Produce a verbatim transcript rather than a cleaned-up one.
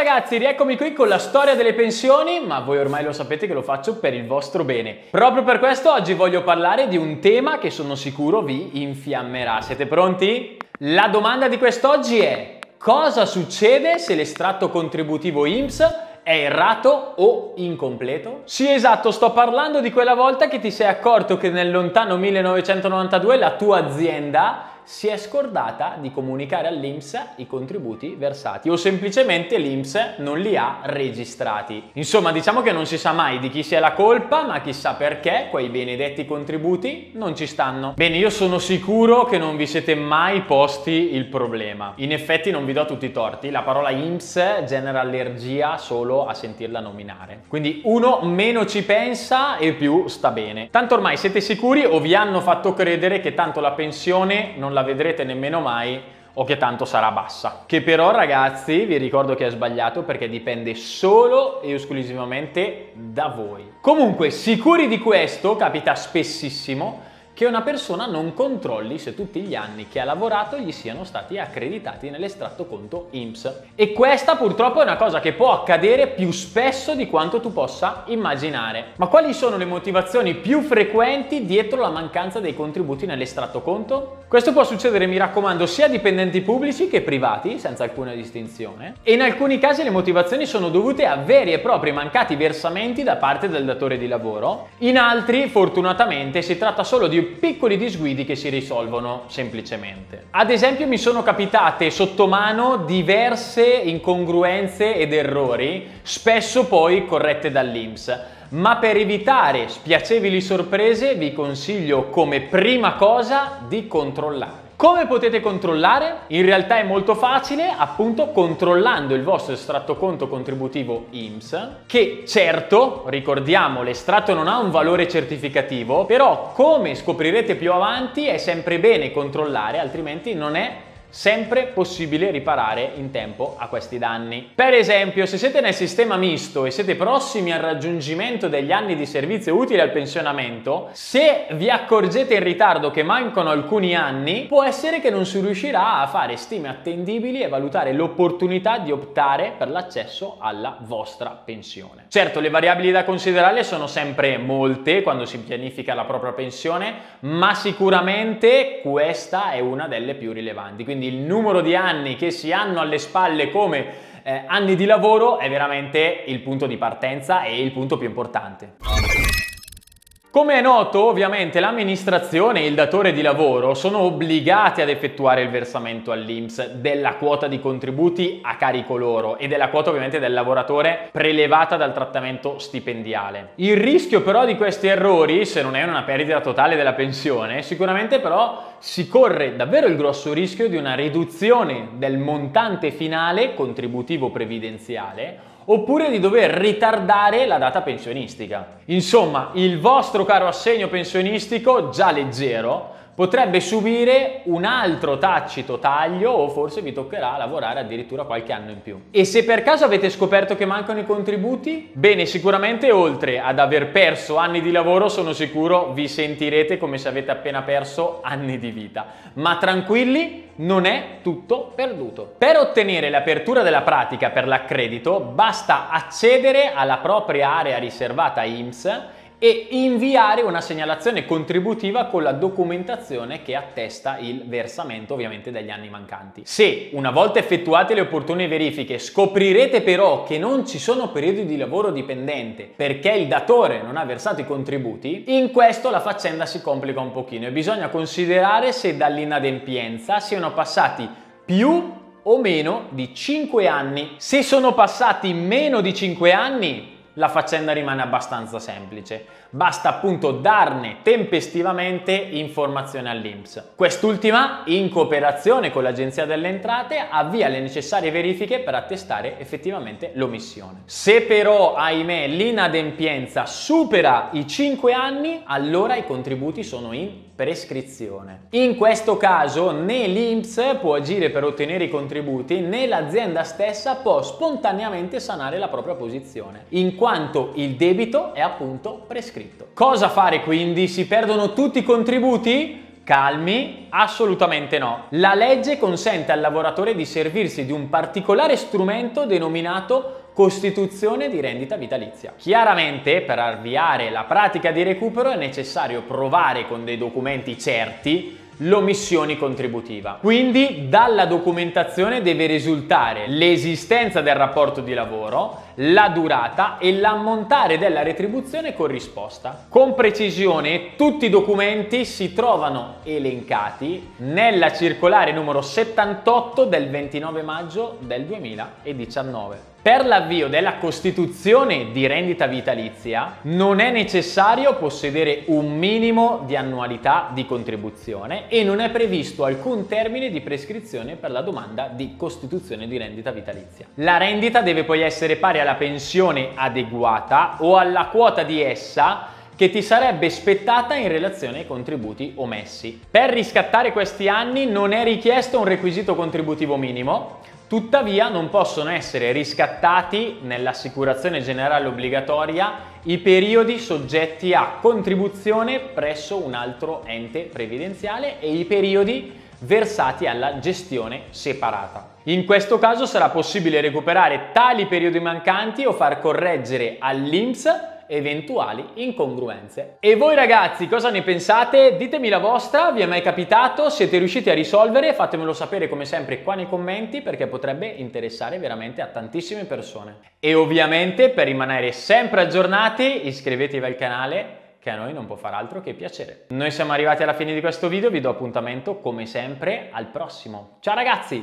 ragazzi, rieccomi qui con la storia delle pensioni, ma voi ormai lo sapete che lo faccio per il vostro bene. Proprio per questo oggi voglio parlare di un tema che sono sicuro vi infiammerà. Siete pronti? La domanda di quest'oggi è: cosa succede se l'estratto contributivo I N P S è errato o incompleto? Sì, esatto, sto parlando di quella volta che ti sei accorto che nel lontano millenovecentonovantadue la tua azienda si è scordata di comunicare all'I N P S i contributi versati o semplicemente l'I N P S non li ha registrati. Insomma, diciamo che non si sa mai di chi sia la colpa, ma chissà perché quei benedetti contributi non ci stanno. Bene, io sono sicuro che non vi siete mai posti il problema. In effetti non vi do tutti i torti, la parola I N P S genera allergia solo a sentirla nominare. Quindi uno meno ci pensa e più sta bene. Tanto ormai siete sicuri o vi hanno fatto credere che tanto la pensione non la vedrete nemmeno mai o che tanto sarà bassa. Che però, ragazzi, vi ricordo che è sbagliato perché dipende solo e esclusivamente da voi. Comunque, sicuri di questo, capita spessissimo che una persona non controlli se tutti gli anni che ha lavorato gli siano stati accreditati nell'estratto conto I N P S. E questa purtroppo è una cosa che può accadere più spesso di quanto tu possa immaginare. Ma quali sono le motivazioni più frequenti dietro la mancanza dei contributi nell'estratto conto? Questo può succedere, mi raccomando, sia a dipendenti pubblici che privati, senza alcuna distinzione. E in alcuni casi le motivazioni sono dovute a veri e propri mancati versamenti da parte del datore di lavoro. In altri, fortunatamente, si tratta solo di piccoli disguidi che si risolvono semplicemente. Ad esempio, mi sono capitate sotto mano diverse incongruenze ed errori, spesso poi corrette dall'I N P S. Ma per evitare spiacevoli sorprese vi consiglio come prima cosa di controllare. Come potete controllare? In realtà è molto facile, appunto controllando il vostro estratto conto contributivo I N P S, che certo, ricordiamo, l'estratto non ha un valore certificativo, però come scoprirete più avanti è sempre bene controllare, altrimenti non è sempre possibile riparare in tempo a questi danni. Per esempio, se siete nel sistema misto e siete prossimi al raggiungimento degli anni di servizio utile al pensionamento, se vi accorgete in ritardo che mancano alcuni anni, può essere che non si riuscirà a fare stime attendibili e valutare l'opportunità di optare per l'accesso alla vostra pensione. Certo, le variabili da considerare sono sempre molte quando si pianifica la propria pensione, ma sicuramente questa è una delle più rilevanti. Quindi il numero di anni che si hanno alle spalle come eh, anni di lavoro è veramente il punto di partenza e il punto più importante. Come è noto, ovviamente l'amministrazione e il datore di lavoro sono obbligati ad effettuare il versamento all'I N P S della quota di contributi a carico loro e della quota ovviamente del lavoratore prelevata dal trattamento stipendiale. Il rischio però di questi errori, se non è una perdita totale della pensione, sicuramente però si corre davvero il grosso rischio di una riduzione del montante finale contributivo previdenziale oppure di dover ritardare la data pensionistica. Insomma, il vostro caro assegno pensionistico, già leggero, potrebbe subire un altro tacito taglio o forse vi toccherà lavorare addirittura qualche anno in più. E se per caso avete scoperto che mancano i contributi? Bene, sicuramente oltre ad aver perso anni di lavoro, sono sicuro vi sentirete come se avete appena perso anni di vita. Ma tranquilli, non è tutto perduto. Per ottenere l'apertura della pratica per l'accredito basta accedere alla propria area riservata I N P S e inviare una segnalazione contributiva con la documentazione che attesta il versamento ovviamente degli anni mancanti. Se una volta effettuate le opportune verifiche scoprirete però che non ci sono periodi di lavoro dipendente perché il datore non ha versato i contributi, in questo la faccenda si complica un pochino e bisogna considerare se dall'inadempienza siano passati più o meno di cinque anni. Se sono passati meno di cinque anni, la faccenda rimane abbastanza semplice. Basta appunto darne tempestivamente informazione all'I N P S. Quest'ultima, in cooperazione con l'Agenzia delle Entrate, avvia le necessarie verifiche per attestare effettivamente l'omissione. Se però, ahimè, l'inadempienza supera i cinque anni, allora i contributi sono in prescrizione. In questo caso né l'I N P S può agire per ottenere i contributi né l'azienda stessa può spontaneamente sanare la propria posizione, in quanto il debito è appunto prescritto. Cosa fare quindi? Si perdono tutti i contributi? Calmi? Assolutamente no. La legge consente al lavoratore di servirsi di un particolare strumento denominato costituzione di rendita vitalizia. Chiaramente, per avviare la pratica di recupero è necessario provare con dei documenti certi l'omissione contributiva. Quindi dalla documentazione deve risultare l'esistenza del rapporto di lavoro, la durata e l'ammontare della retribuzione corrisposta. Con precisione tutti i documenti si trovano elencati nella circolare numero settantotto del ventinove maggio del duemiladiciannove. Per l'avvio della costituzione di rendita vitalizia non è necessario possedere un minimo di annualità di contribuzione e non è previsto alcun termine di prescrizione per la domanda di costituzione di rendita vitalizia. La rendita deve poi essere pari alla pensione adeguata o alla quota di essa che ti sarebbe spettata in relazione ai contributi omessi. Per riscattare questi anni non è richiesto un requisito contributivo minimo. Tuttavia non possono essere riscattati nell'assicurazione generale obbligatoria i periodi soggetti a contribuzione presso un altro ente previdenziale e i periodi versati alla gestione separata. In questo caso sarà possibile recuperare tali periodi mancanti o far correggere all'I N P S eventuali incongruenze. E voi ragazzi cosa ne pensate? Ditemi la vostra, vi è mai capitato? Siete riusciti a risolvere? Fatemelo sapere come sempre qua nei commenti perché potrebbe interessare veramente a tantissime persone. E ovviamente per rimanere sempre aggiornati iscrivetevi al canale che a noi non può far altro che piacere. Noi siamo arrivati alla fine di questo video, vi do appuntamento come sempre al prossimo. Ciao ragazzi!